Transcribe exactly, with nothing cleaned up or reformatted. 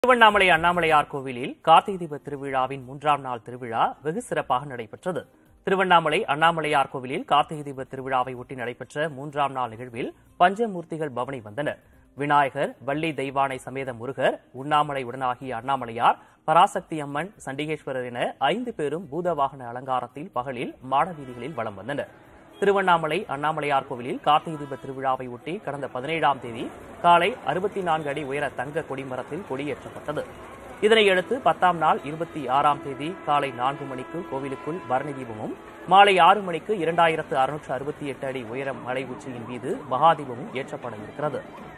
திருவண்ணாமலை அண்ணாமலையார் கோவிலில் கார்த்திகை தீப திருவிழாவின் மூன்றாம் நாள் திருவிழா வெகு சிறப்பாக நடைபெற்றது. திருவண்ணாமலை அண்ணாமலையார் கோவிலில் கார்த்திகை தீப திருவிழாவை ஒட்டி நடைபெற்ற மூன்றாம் நாள் நிகழ்வில் பஞ்சமூர்த்திகள் பவனி வந்தனர். விநாயகர், வள்ளி தெய்வானை சமேத முருகர், உண்ணாமலை உடனாகிய அண்ணாமலையார், பராசக்தி அம்மன், சண்டிகேஸ்வரர் என ஐந்து பேரும் பூதவாகன அலங்காரத்தில் பகலில் மாட வீதிகளில் வலம் வந்தனர். திருவண்ணாமலை அண்ணாமலையார் கோவிலில் கார்த்திகை தீப திருவிழாவை ஒட்டி கடந்த பதினேழாம் தேதி காலை அறுபத்தி நான்கு அடி உயர தங்க கொடிமரத்தில் கொடியேற்றப்பட்டது. இதனையடுத்து பத்தாம் நாள் இருபத்தி ஆறாம் தேதி காலை நான்கு மணிக்கு கோவிலுக்குள் பரணி தீபமும், மாலை ஆறு மணிக்கு இரண்டாயிரத்து அறுநூற்று அறுபத்தி எட்டு அடி உயரம் மலை உச்சியின் மீது மகாதீபமும் ஏற்றப்பட இருக்கிறது.